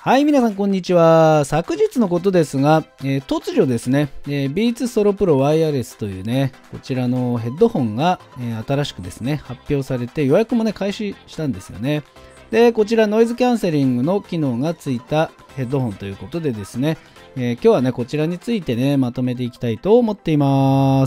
はい、皆さんこんにちは。昨日のことですが、突如ですね、ビーツソロプロワイヤレスというね、こちらのヘッドホンが、新しくですね、発表されて予約もね、開始したんですよね。で、こちらノイズキャンセリングの機能がついたヘッドホンということでですね、今日はね、こちらについてね、まとめていきたいと思っています。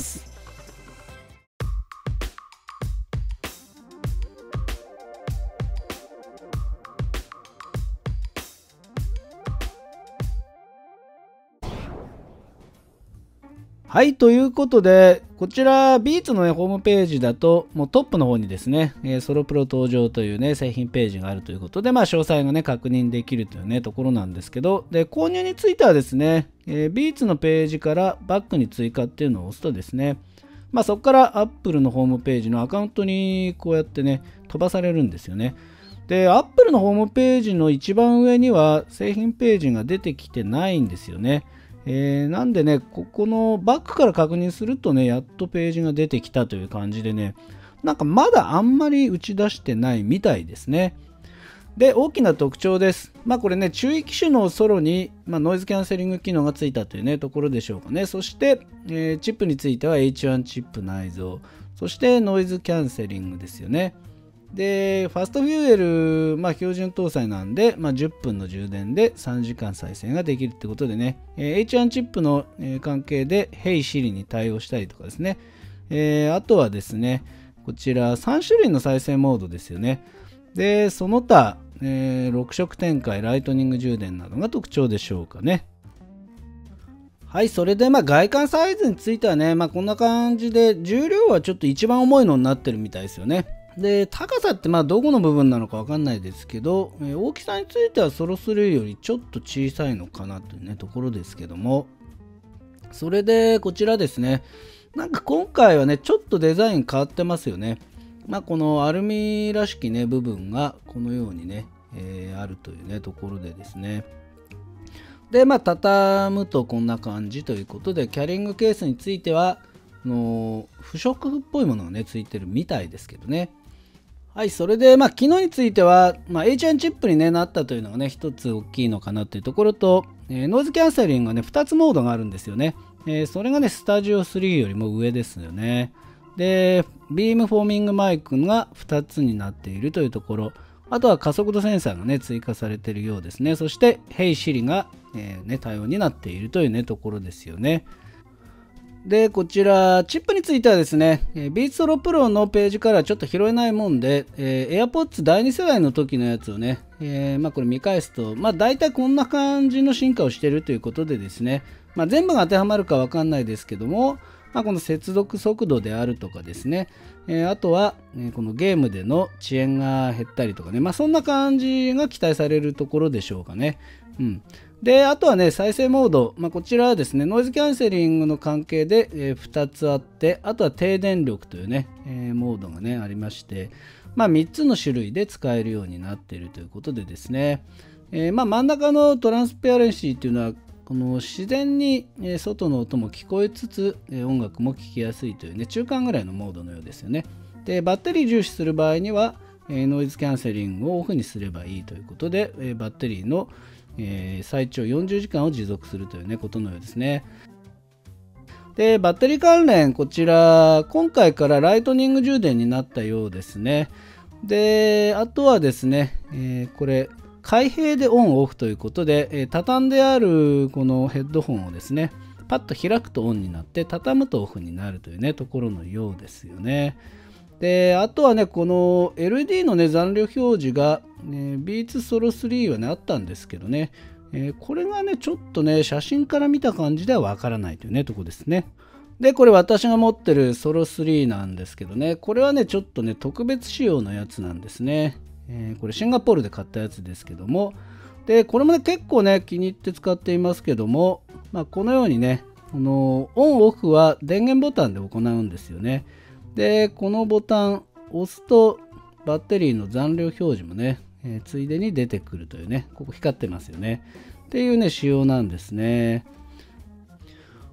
はい、ということで、こちら、ビーツの、ね、ホームページだと、もうトップの方にですね、ソロプロ登場というね、製品ページがあるということで、詳細がね、確認できるというね、ところなんですけど、で、購入についてはですね、ビーツのページからバックに追加っていうのを押すとですね、そこから Apple のホームページのアカウントにこうやってね、飛ばされるんですよね。で、Apple のホームページの一番上には製品ページが出てきてないんですよね。なんでね、ここのバックから確認するとね、やっとページが出てきたという感じでね、なんかまだあんまり打ち出してないみたいですね。で、大きな特徴です。これね、注意機種のソロに、ノイズキャンセリング機能がついたというね、ところでしょうかね。そして、チップについては H1 チップ内蔵。そしてノイズキャンセリングですよね。で、ファストフューエル、標準搭載なんで、10分の充電で3時間再生ができるってことでね、H1 チップの関係で Hey Siri に対応したりとかですね、あとはですね、こちら3種類の再生モードですよね。で、その他、6色展開、ライトニング充電などが特徴でしょうかね。はい、それで外観サイズについてはね、こんな感じで、重量はちょっと一番重いのになってるみたいですよね。で、高さってどこの部分なのかわかんないですけど、大きさについてはソロ3よりちょっと小さいのかなというね、ところですけども、それでこちらですね、今回はね、ちょっとデザイン変わってますよね。このアルミらしきね、部分がこのようにね、あるというね、ところでですね。で、畳むとこんな感じということで、キャリングケースについては、不織布っぽいものがね、ついてるみたいですけどね。はい、それで、機能については、H1 チップに、ね、なったというのがね、一つ大きいのかなというところと、ノイズキャンセリングがね、2つモードがあるんですよね。それがね、スタジオ3よりも上ですよね。で、ビームフォーミングマイクが2つになっているというところ、あとは加速度センサーがね、追加されているようですね。そして、Hey Siri が、対応になっているというね、ところですよね。で、こちら、チップについてはですね、ビーツソロプロのページからちょっと拾えないもんで、AirPods 第2世代の時のやつをね、これ見返すと、大体こんな感じの進化をしているということでですね、全部が当てはまるかわかんないですけども、この接続速度であるとかですね、あとは、このゲームでの遅延が減ったりとかね、そんな感じが期待されるところでしょうかね。で、あとはね、再生モード。こちらはですね、ノイズキャンセリングの関係で、2つあって、あとは低電力というね、モードがね、ありまして、3つの種類で使えるようになっているということでですね、真ん中のトランスペアレンシーというのは、この自然に外の音も聞こえつつ、音楽も聴きやすいというね、中間ぐらいのモードのようですよね。で、バッテリー重視する場合には、ノイズキャンセリングをオフにすればいいということで、バッテリーの最長40時間を持続するというね、ことのようですね。で、バッテリー関連、こちら、今回からライトニング充電になったようですね。で、あとはですね、これ、開閉でオンオフということで、畳んであるこのヘッドホンをですね、パッと開くとオンになって、畳むとオフになるというね、ところのようですよね。で、あとはね、この LED のね、残量表示が、ビーツソロ3はね、あったんですけどね、これがね、ちょっとね、写真から見た感じではわからないというね、とこですね。で、これ私が持ってるソロ3なんですけどね、これはね、ちょっとね、特別仕様のやつなんですね。これシンガポールで買ったやつですけども、で、これもね、結構ね、気に入って使っていますけども、このようにね、オンオフは電源ボタンで行うんですよね。で、このボタンを押すとバッテリーの残量表示もね、ついでに出てくるというね、ここ光ってますよね。っていうね、仕様なんですね。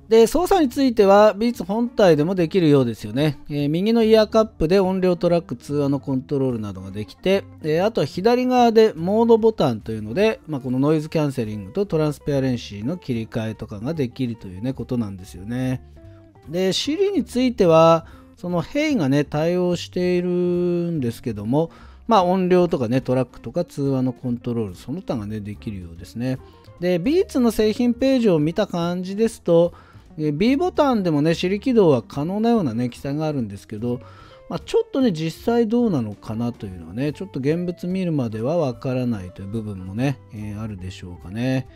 で、操作についてはビーツ本体でもできるようですよね。右のイヤーカップで音量トラック、通話のコントロールなどができて、あとは左側でモードボタンというので、このノイズキャンセリングとトランスペアレンシーの切り替えとかができるというね、ことなんですよね。で、Siri については、その Hey がね、対応しているんですけども、音量とかね、トラックとか通話のコントロール、その他がね、できるようですね。で、ビーツの製品ページを見た感じですと、B ボタンでもね、Siri 起動は可能なようなね、記載があるんですけど、ちょっとね、実際どうなのかなというのはね、ちょっと現物見るまではわからないという部分もね、あるでしょうかね。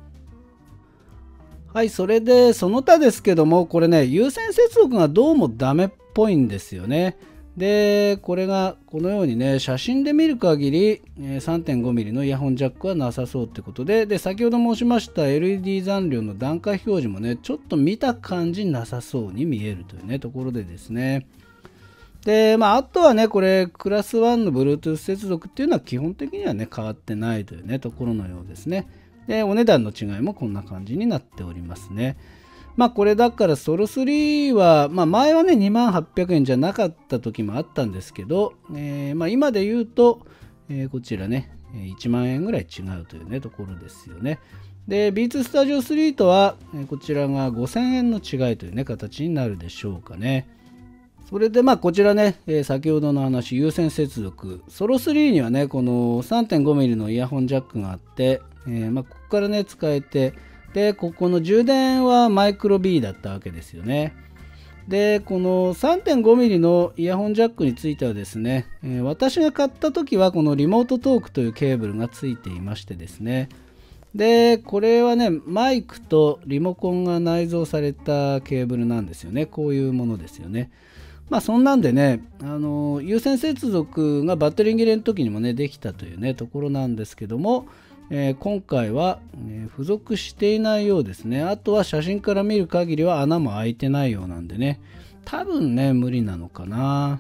はい、それで、その他ですけども、これね、有線接続がどうもダメっぽいんですよね。で、これがこのようにね、写真で見る限り 3.5mm のイヤホンジャックはなさそうってことで、先ほど申しました LED 残量の段階表示もね、ちょっと見た感じなさそうに見えるというね、ところでですね。で、あとはね、これ、クラス1の Bluetooth 接続っていうのは基本的にはね、変わってないというね、ところのようですね。で、お値段の違いもこんな感じになっておりますね。これだからソロ3は、前はね2800円じゃなかった時もあったんですけど、今で言うと、こちらね1万円ぐらい違うというねところですよね。で、Beats Studio 3とはこちらが5000円の違いというね形になるでしょうかね。それでこちらね、先ほどの話、有線接続、ソロ3にはね、この 3.5mm のイヤホンジャックがあって、ここからね使えて、で、ここの充電はマイクロ B だったわけですよね。で、この 3.5mm のイヤホンジャックについてはですね、私が買った時はこのリモートトークというケーブルがついていましてですね。で、これはね、マイクとリモコンが内蔵されたケーブルなんですよね。こういうものですよね。そんなんでね、有線接続がバッテリー切れの時にもね、できたというね、ところなんですけども、今回は、付属していないようですね。あとは写真から見る限りは穴も開いてないようなんでね、多分ね、無理なのかな。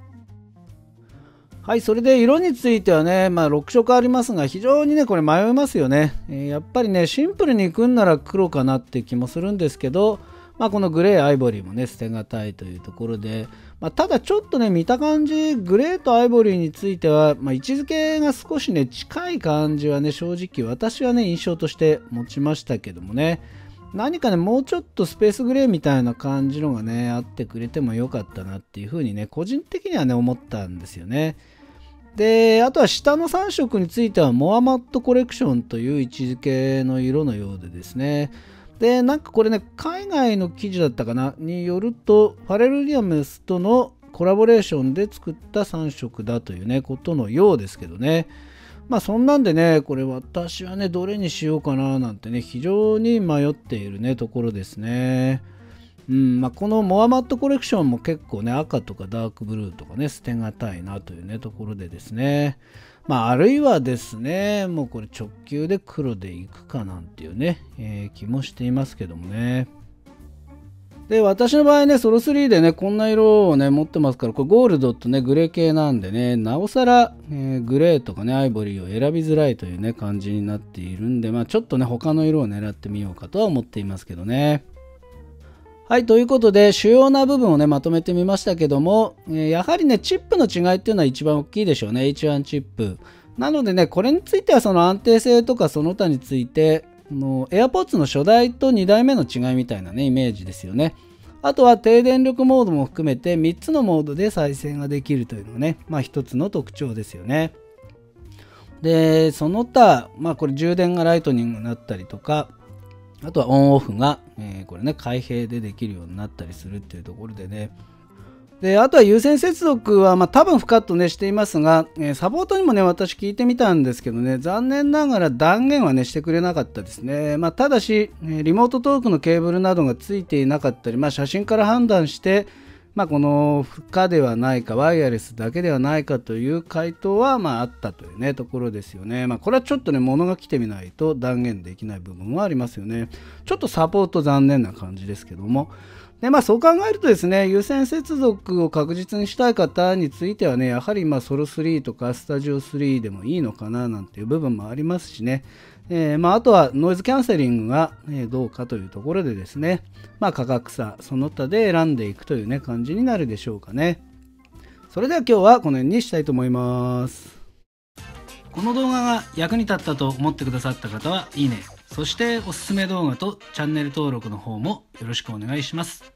はい、それで色についてはね、6色ありますが、非常にね、これ迷いますよね。やっぱりね、シンプルにいくんなら黒かなって気もするんですけど、このグレー、アイボリーもね、捨てがたいというところで、ただちょっとね、見た感じ、グレーとアイボリーについては、位置づけが少しね、近い感じはね、正直私はね、印象として持ちましたけどもね、何かね、もうちょっとスペースグレーみたいな感じのがね、あってくれてもよかったなっていうふうにね、個人的にはね、思ったんですよね。で、あとは下の3色については、モアマットコレクションという位置づけの色のようでですね、で、これね、海外の記事だったかなによると、ファレル・ウィリアムスとのコラボレーションで作った3色だというね、ことのようですけどね。そんなんでね、これ私はね、どれにしようかななんてね、非常に迷っているね、ところですね。このモアマットコレクションも結構ね、赤とかダークブルーとかね、捨てがたいなというね、ところでですね。あるいはですね、もうこれ直球で黒でいくかなんていうね、気もしていますけどもね。で、私の場合ね、ソロ3でね、こんな色をね、持ってますから、これゴールドとね、グレー系なんでね、なおさら、グレーとかね、アイボリーを選びづらいというね、感じになっているんで、ちょっとね、他の色を狙ってみようかとは思っていますけどね。はい、ということで、主要な部分をね、まとめてみましたけども、やはりね、チップの違いっていうのは一番大きいでしょうね、H1 チップ。なのでね、これについてはその安定性とかその他について、AirPods の初代と2代目の違いみたいなね、イメージですよね。あとは低電力モードも含めて3つのモードで再生ができるというのがね、一つの特徴ですよね。で、その他、これ充電がライトニングになったりとか、あとはオンオフが、これね、開閉でできるようになったりするっていうところでね。で、あとは有線接続は、多分不カットね、していますが、サポートにもね、私聞いてみたんですけどね、残念ながら断言はね、してくれなかったですね。ただし、リモートトークのケーブルなどがついていなかったり、写真から判断して、この負荷ではないか、ワイヤレスだけではないかという回答はあったというねところですよね。これはちょっとね、物が来てみないと断言できない部分はありますよね。ちょっとサポート残念な感じですけども。 でそう考えるとですね、有線接続を確実にしたい方についてはね、やはりソロ3とかスタジオ3でもいいのかななんていう部分もありますしね、あとはノイズキャンセリングがどうかというところでですね、価格差その他で選んでいくというね感じになるでしょうかね。それでは今日はこの辺にしたいと思います。この動画が役に立ったと思ってくださった方はいいね、そしておすすめ動画とチャンネル登録の方もよろしくお願いします。